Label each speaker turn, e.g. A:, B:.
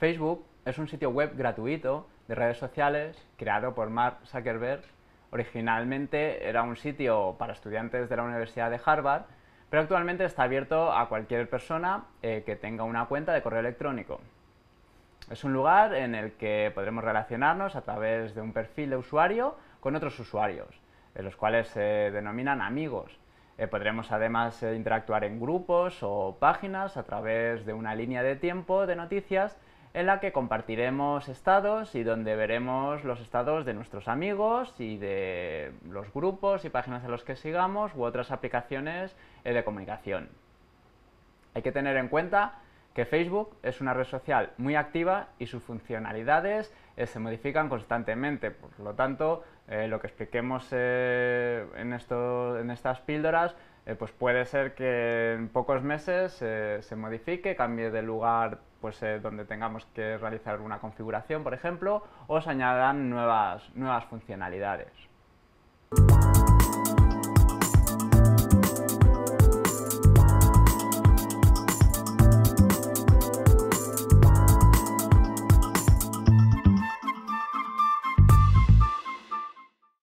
A: Facebook es un sitio web gratuito de redes sociales creado por Mark Zuckerberg. Originalmente era un sitio para estudiantes de la Universidad de Harvard, pero actualmente está abierto a cualquier persona que tenga una cuenta de correo electrónico. Es un lugar en el que podremos relacionarnos a través de un perfil de usuario con otros usuarios, los cuales se denominan amigos. Podremos además interactuar en grupos o páginas a través de una línea de tiempo de noticias en la que compartiremos estados y donde veremos los estados de nuestros amigos y de los grupos y páginas a los que sigamos u otras aplicaciones de comunicación. Hay que tener en cuenta que Facebook es una red social muy activa y sus funcionalidades se modifican constantemente. Por lo tanto, lo que expliquemos en estas píldoras pues puede ser que en pocos meses se modifique, cambie de lugar pues, donde tengamos que realizar una configuración, por ejemplo, o se añadan nuevas funcionalidades.